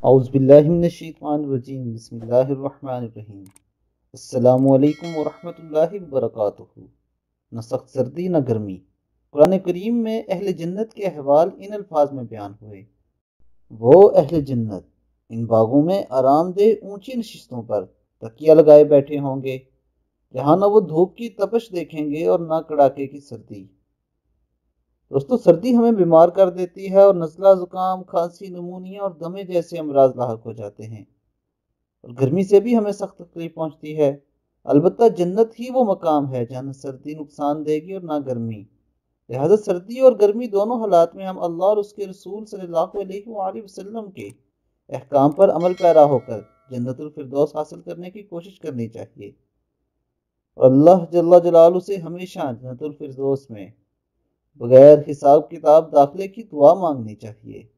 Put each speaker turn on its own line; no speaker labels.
औज़ुबिल्लाहिमिनश्शैतानिर्रजीम बिस्मिल्लाहिर्रहमानिर्रहीम। अस्सलामुअलैकुम वरहमतुल्लाहि वबरकातुहू। न सख्त सर्दी न गर्मी। कुरान करीम में अहले जन्नत के अहवाल इन अल्फाज में बयान हुए। वो अहले जन्नत इन बागों में आरामदेह ऊंची नशिस्तों पर तकिया लगाए बैठे होंगे, जहाँ न वो धूप की तपश देखेंगे और न कड़ाके की सर्दी। दोस्तों, सर्दी हमें बीमार कर देती है और नज़ला, जुकाम, खांसी, नमूनिया और दमे जैसे अमराज लाहक हो जाते हैं। और गर्मी से भी हमें सख्त तकलीफ पहुंचती है। अलबत्ता जन्नत ही वो मकाम है जहाँ न सर्दी नुकसान देगी और ना गर्मी। लिहाजा सर्दी और गर्मी दोनों हालात में हम अल्लाह और उसके रसूल सल्लल्लाहु अलैहि वसल्लम के अहकाम पर अमल पैरा होकर जन्नतुल फिरदौस हासिल करने की कोशिश करनी चाहिए और अल्लाह जल्ला जलालहू से हमेशा जन्नतुल फिरदौस में बगैर हिसाब किताब दाखिले की दुआ मांगनी चाहिए।